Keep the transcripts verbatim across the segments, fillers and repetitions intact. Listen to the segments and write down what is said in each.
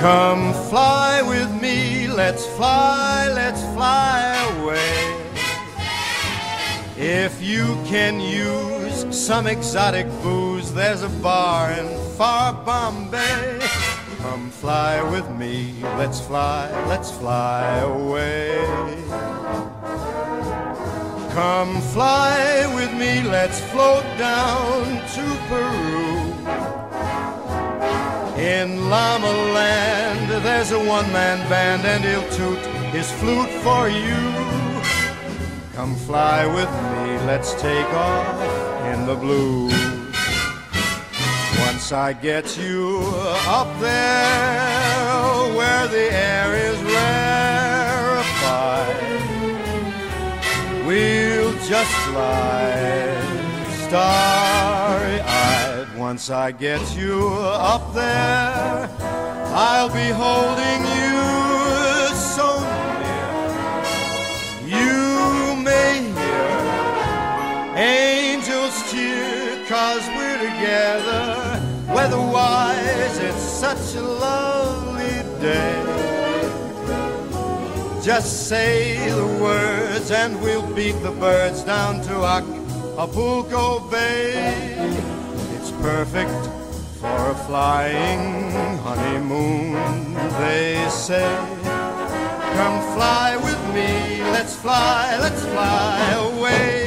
Come fly with me, let's fly, let's fly away. If you can use some exotic booze, there's a bar in far Bombay. Come fly with me, let's fly, let's fly away. Come fly with me, let's float down to Peru. In Llama Land, there's a one-man band, and he'll toot his flute for you. Come fly with me, let's take off in the blue. Once I get you up there where the air is rarefied, we'll just glide starry-eyed. Once I get you up there, I'll be holding you so near. You may hear angels cheer, 'cause we're together. Weather-wise, it's such a lovely day. Just say the words and we'll beat the birds down to Acapulco Bay. It's perfect for a flying honeymoon, they say. Come fly with me, let's fly, let's fly away.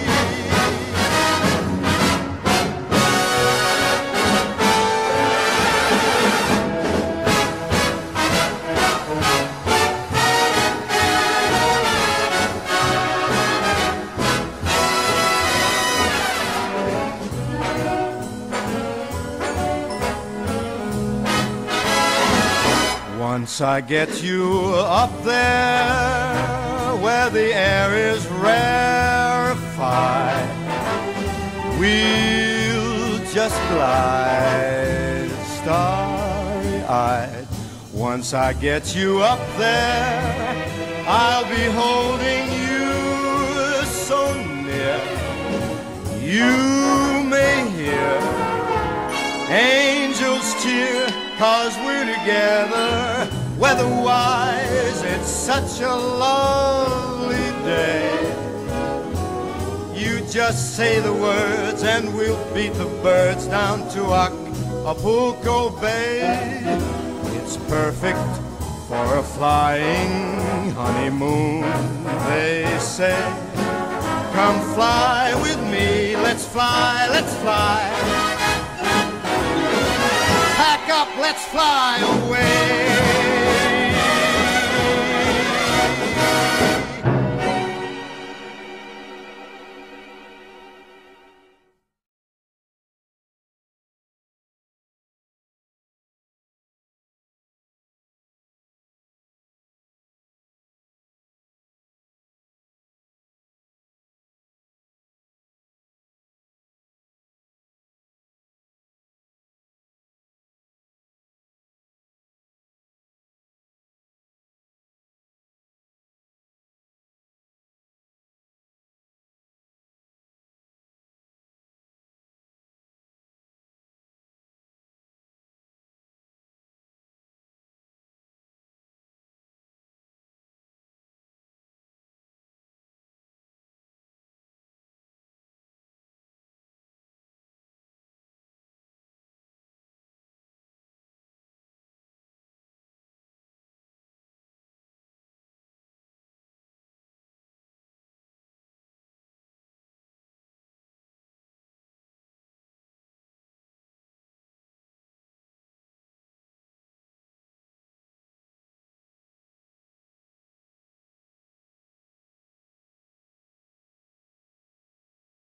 Once I get you up there where the air is rarefied, we'll just glide starry-eyed. Once I get you up there, I'll be holding you so near. You may hear angels cheer, 'cause we're together. Weather-wise, it's such a lovely day. You just say the words and we'll beat the birds down to Acapulco Bay. It's perfect for a flying honeymoon, they say. Come fly with me, let's fly, let's fly. Pack up, let's fly away.